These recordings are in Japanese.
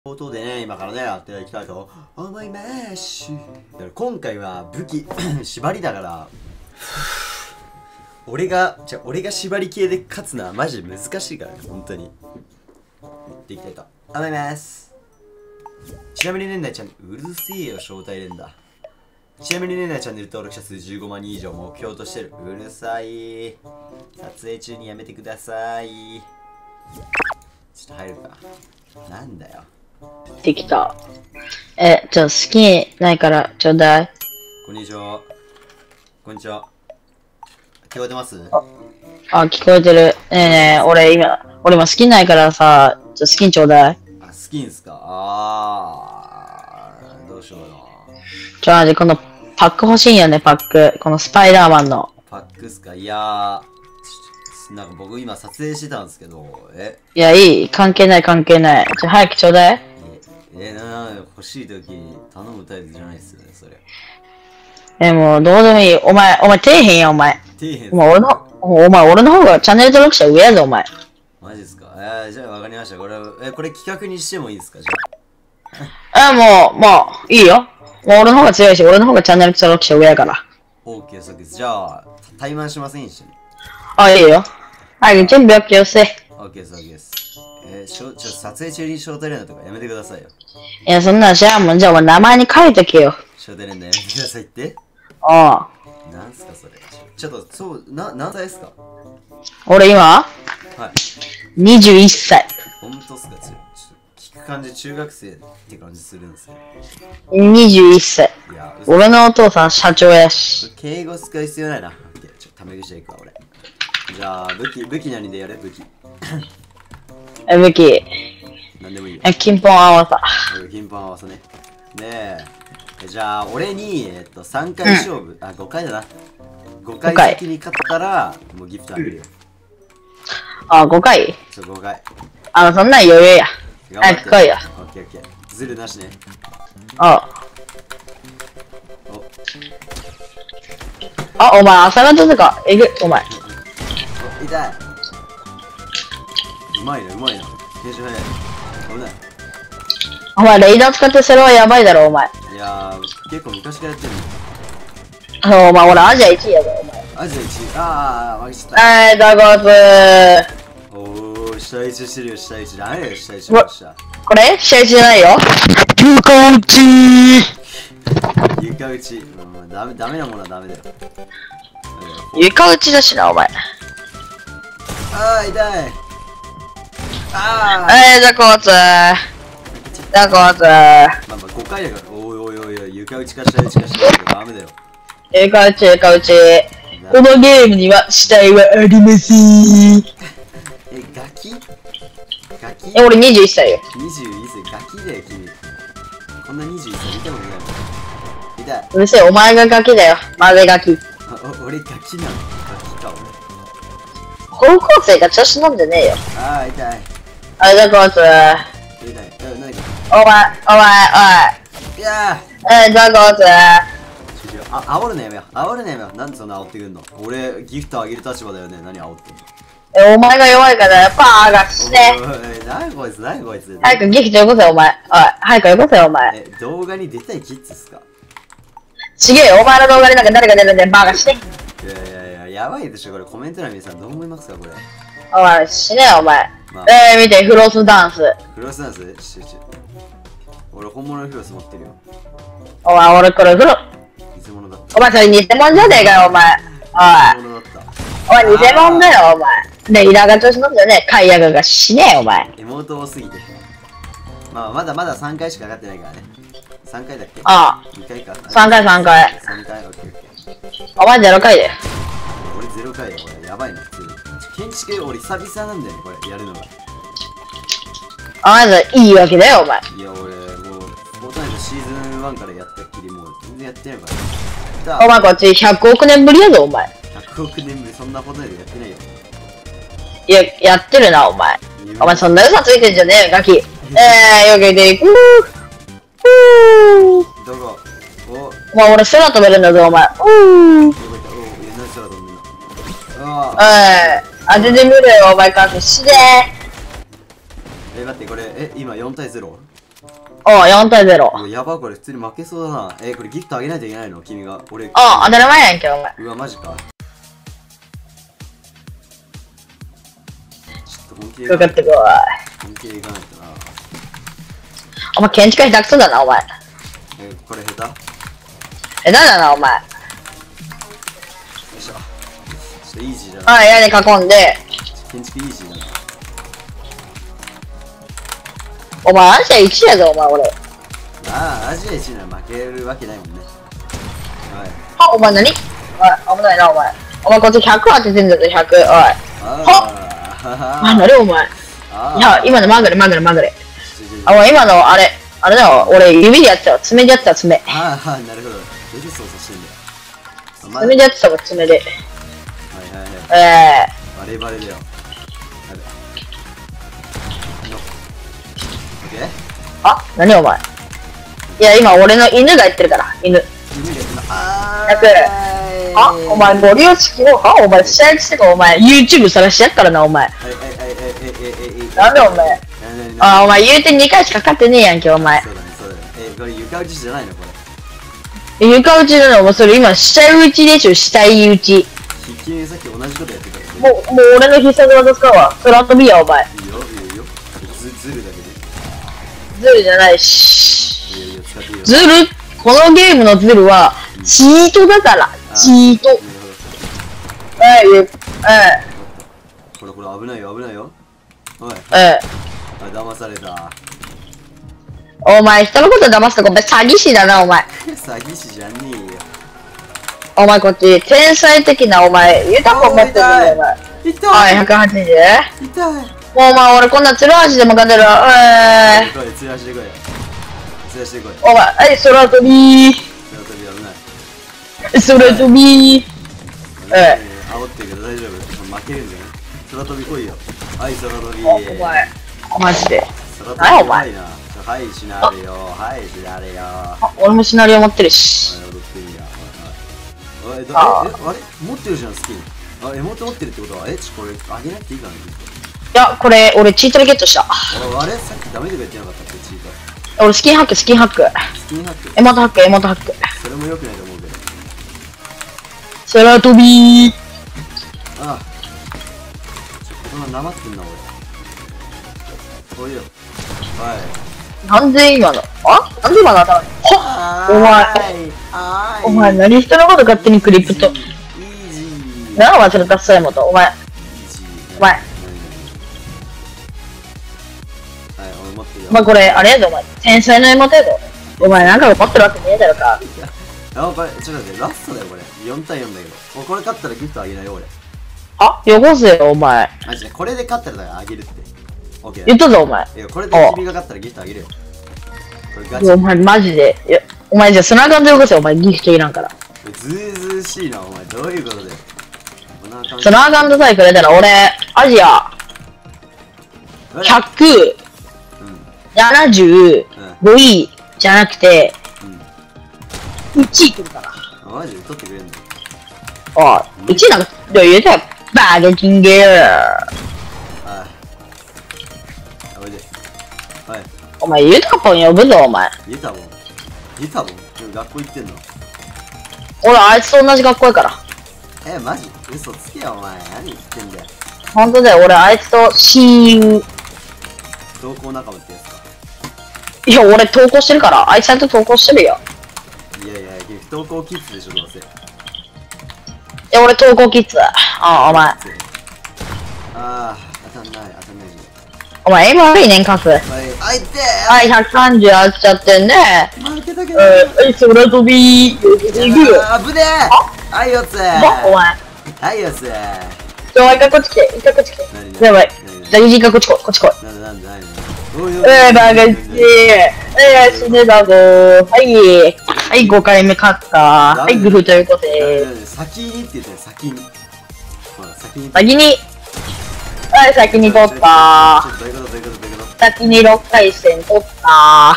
冒頭でね、今からね、やっていきたいと思います。今回は武器、縛りだから、俺が縛り系で勝つのはマジで難しいからね、本当に。やっていきたいと思います。ちなみに年内ちゃん、うるせえよ、招待連打。ちなみに年内チャンネル登録者数15万人以上目標としてる。うるさい。撮影中にやめてください。ちょっと入るか。なんだよ。 できた。じゃあ好きないからちょうだい。 こんにちは。こんにちは。聞こえてます？ あ、聞こえてる。ねえねえ、俺今好きないからさ、じゃあスキンちょうだい。 あ、スキンすか？どうしような。 マジこのパック欲しいんよね、パック。このスパイダーマンの。 パックっすか？いやー、なんか僕今撮影してたんですけど、 いや、いい。関係ない。じゃあ早くちょうだい。 欲しいとき頼むタイプじゃないっすよね、それ。 もうどうでもいい。お前底辺や、お前。 底辺。 俺の方がチャンネル登録者上やぞ、お前。 マジっすか？じゃあわかりました。これ企画にしてもいいですか？じもう、いいよ。もう俺の方が強いし、俺の方がチャンネル登録者上やから。 OK、そうです。じゃあ、対マンしません一緒に。 あ、いいよ。はい、準備 OK よせ。 OK です、OK です。撮影中に招待連打とかやめてくださいよ。 いや、そんなん知らんもん。じゃあ、お前名前に書いとけよ。 招待連打やめてくださいって？ ああ。 なんすかそれ。ちょっと、何歳ですか？ 俺今はい。 21歳。 ほんとっすか？聞く感じ中学生って感じするんですよ。 21歳。 いや、 俺のお父さん社長やし。 敬語使う必要ないな。ちょっとタメ口でいくわ、俺。じゃあ、武器何でやる？武器。 武器。 なんでもいいよ。 金本合わさ。 金本合わせね。じゃあ、俺に、3回勝負。5回だな。5回先に勝ったら、もうギフトあげるよ。 あ、5回 5回。 そんなん余裕や。早く来いよ。 オッケーオッケー。ズルなしね。 お前、朝方とか、お前。 痛い。うまいな。編集早い。危ない。 お前、レイダー使ってそれはやばいだろ、お前。 いやー、結構昔からやってるの。お前、俺アジア1位やぞ、お前。 アジア1位。負けちゃった。 ダゴーズおー、下1してるよ、下1。ダメだよ、下1。 これ試合1じゃないよ。床打ち床打ち。ダメなものはダメだよ。 床打ちだしな、お前。 痛い。 ダゴーズまあ 5回だから。おい、床打ちか下打ちかしてるけどダメだよ。 床打ち。このゲームには死体はありません。 ガキ？ 俺21歳よ。 21歳、ガキだよ、君。こんな21歳見たことないもん。痛い。 うるせえ、お前がガキだよ。マゼガキ。 俺ガキなの？ガキか、 俺。高校生が調子飲んでねえよ。 痛い。 ダゴーズ痛い。何か。 おい。 いやダゴーズ煽るのやめよう。なんでそんな煽ってくんの？俺、ギフトあげる立場だよね。何煽ってんの？ お前が弱いからバーが死ね。 何こいつ。 早くギフトよこせ、お前。早くよこせ、お前。 動画に出たいキッズっすか？ ちげえよ、お前の動画になんか誰が出るんだよ、バーが死ね。 いや、やばいでしょ、これ。コメント欄皆さんどう思いますか、これ。 お前、死ねよ、お前。見て、フロスダンス。 俺、本物のフロス持ってるよ。 お前、俺これ偽物だった。お前、それ偽物じゃねえかよ、お前。お前、偽物だよ、お前。イラが調子乗んだよね。カイヤガが死ねえよ、お前。 妹多すぎて。まだ3回しか上がってないからね。3回だっけ？2回か。 3回。 オッケー。 お前0回だよ。 俺0回だよ、俺。やばいな、普通に。建築俺久々なんだよね、これ、やるのが。 まずいいわけだよ、お前。 いや、俺、もう、フォートナイトシーズン1からやったっきり、もう全然やってないから。 お前、こっち100億年ぶりやぞ、お前。 100億年ぶり、そんなフォートナイトやってないよ。 いや、やってるな、お前。お前、そんな嘘ついてんじゃねえよ、ガキ。よけていくどこ？ お前、俺空飛べるんだぞ、お前。 何空飛んでんの？ 当ててみるよ、お前か。死ね待って、これ、今4対0？ おう、4対0。 もうやば、これ普通に負けそうだな。これギフトあげないといけないの君が。俺。 当たり前やんけ、お前。 うわ、マジか。ちょっと本気で。 かかってこい。 本気でいかないとな。 お前、建築下手くそだな、お前。 これ下手？よ下手だな、お前。 いしょ。ちょっとイージーだな。 はい、屋根囲んで。 建築イージーだな。 お前、アジア1やぞ、お前、俺。 ああ、アジア1なら負けるわけないもんね。はい。 お前何？おい、危ないな、お前。お前、こっち100当ててんだぞ、100。おい。何お前。いや、今のまぐれ。お前、今の、あれだよ、俺、指でやってたわ。爪でやってた、爪。 ああ、なるほど。どういう操作してんだよ。 爪でやってたわ、爪で。 バレバレだよ。 何お前。いや、今俺の犬が言ってるから、犬。100。お前、ゴリ押し昨日お前、試合してか、お前、YouTube さらしてやっからな、お前。なんでお前。お前、言うて2回しか勝ってねえやんけ、お前。 そうだね。これ床打ちじゃないのこれ。床打ちだな、お前、それ今、下打ちでしょ、下打ち。 君さっき同じことやってた。 もう俺の必殺技使うわ。空飛びや、お前。 いいよ。ズルだけで。 ズルじゃないし。 いいよ、使っていいよ。 ズル、このゲームのズルは、チートだから、チート。 これ危ないよ。おい。騙された。 お前、人のこと騙すとこ、詐欺師だな、お前。 詐欺師じゃねえよ。 お前、こっち、天才的な、お前、豊か持ってるんだよ、お前。 痛い。 はい、180。 痛い。 もうお前、俺こんなつる足でも勝てるわ。 つる足で来い。 お前、はい、空飛びー。空飛びー。 煽ってるけど大丈夫。負けるんじゃない？空飛び来いよ。はい、空飛び。 お前、マジで。 空飛びお前。はい、シナリオ。俺もシナリオ持ってるし。 踊ってみや。あれ持ってるじゃん、スキン。エモート持ってるってことは、これあげなくていいかな？いや、これ、俺チートでゲットした。 あれさっきダメとか言ってなかったっけ、チート。 俺スキンハック。エモートハック。 それも良くないと思うけど。 空飛びー。 ああ。こんななまってんな、俺。おいよ。はい。 なんで今のなんで今の頭にお前何人のこと勝手にクリプト。何お前それダッサいもと。お前。お前これ、あれやぞ、お前。天才の妹やぞ。お前なんか持ってるわけねえだろか。 これ、ちょっと待って、ラストだよ、これ。4対4だけど。これ勝ったらギフトあげないよ、俺。 よこせよ、お前。 マジで、これで勝ったらあげるって。オッケー。 言ったぞ、お前。 これで君が勝ったらギフトあげるよ。これガチ。 お前、マジで。お前じゃあ、スナガンでよこせよ、お前。ギフトいらんから。 ずうずうしいな、お前。どういうことだよ。 スナガンドさえくれたら、俺、アジア、100、75位じゃなくて、1位来るから。 マジで取ってくれんの 1位なんか、言うたら、バーゲキングー。お前、ユタポン呼ぶぞ、お前。 ユタボン学校行ってんの？ 俺、あいつと同じ学校やから。 マジ？嘘つけよ、お前。何言ってんだよ。 ほんとだよ、俺、あいつと親友。 同行仲間ってやつか。 いや、俺、投稿してるから。あいつちゃんと投稿してるよ。 いや、不登校キッズでしょ、どうせ。いや、俺、投稿キッズ。お前。 当たんないじゃん。 お前、今悪いねん、カフ。はい、130あっちゃってんね。 負けたけど。 空飛びー。 危ねえ。はい、よつ。 お前。 はい、よつ。 一回こっち来て。やばい。じゃあ、一回こっち来い。 なんでバカチ死ねたぞー。はい、5回目勝った。はい、グフということで。 先にって言って先に。 先に取った。先に6回戦取った。はい、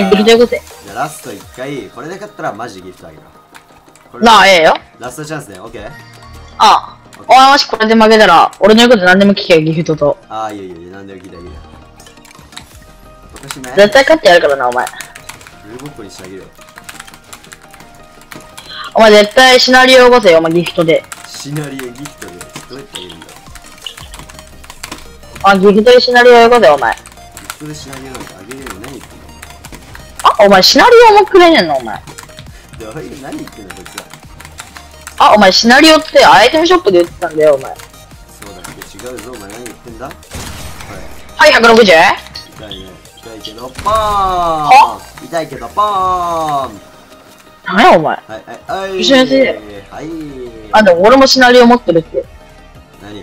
グフということで。 じゃあラスト1回、これで勝ったらマジでギフトあげる。 よ。 ラストチャンスね、オッケー。 お前もしこれで負けたら、俺の言うこと何でも聞けよ、ギフトと。 いいよ、何でも聞いてあげるよ。 しない。 絶対勝ってやるからな、お前。 ブルボッコにしてあげるよ。 お前絶対シナリオ起こせよ、お前ギフトで。 シナリオギフトでどうやってあげるんだ。 あ、ギフトでシナリオ起こせよ、お前。 ギフトでシナリオなんてあげるよ。何言ってんの。 あ、お前シナリオもくれねんの、お前。 どういう何言ってんのこいつは。 あ、お前シナリオってアイテムショップで売ってたんだよ、お前。 そうだけど違うぞ、お前何言ってんだ。 はい、160? 痛いね。痛いけどポーン。痛いけどポーン。 なんや、お前。 はいはいはい。 一緒にやってはい。 あ、でも俺もシナリオ持ってるって。 何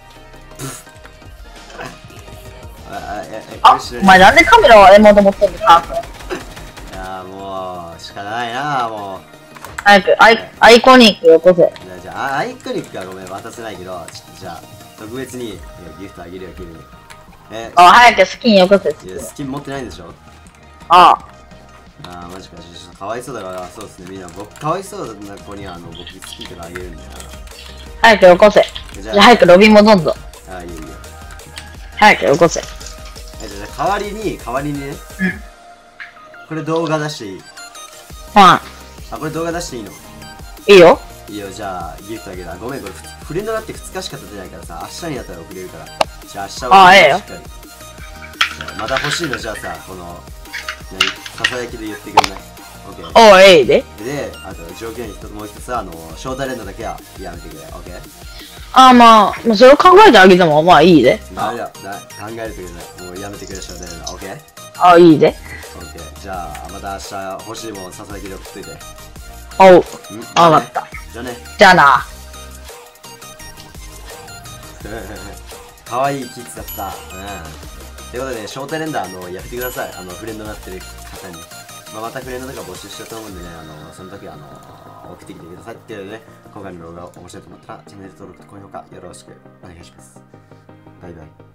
あ、お前なんでカメラはエモード持ってんのか。 いやもう仕方ないなもう。 早くアイコニックよこせ。 じゃあアイコニックはごめん渡せないけど、ちょっとじゃあ特別にギフトあげるよ君に。 あ、早くスキンよこせ。 いやスキン持ってないんでしょ。 ああマジか。ちょっとかわいそうだから。そうですね、みんな僕かわいそうな子には僕スキンとかあげるんだよな。 早くよこせ。じゃあ早くロビン戻んぞ。 ああいいよいいよ。 早くよこせ。 じゃあ代わりにね、これ動画出していい？ あ、 これ動画出していいの？ いいよ。 いいよ、じゃあギフトあげる。ごめん、これフレンドだって2日しか経てないからさ、明日になったら送れるから。じゃあ明日はええよ。 しっかり。また欲しいのじゃあさ、このささやきで言ってくれない？ OK。 おい、ええで。 で、あと条件にもう一つさ、招待連打だけはやめてくれ。OK。 あ、まあ、それを考えてあげてもまあいいで。 ダメだ、考えてくれない。もうやめてくれ、招待連打。OK。 あ、いいで。 OK。じゃあまた明日欲しいもんささやきで送っといて。 おう。あ、わかった。 じゃあね。 じゃあな。 かわいいキッズだった。ということで、招待連打やってください。フレンドになってる方に。またフレンドとか募集したと思うんでね、その時は送ってきてくださいっていうので、ね、今回の動画を面白いと思ったら、チャンネル登録と高評価よろしくお願いします。バイバイ。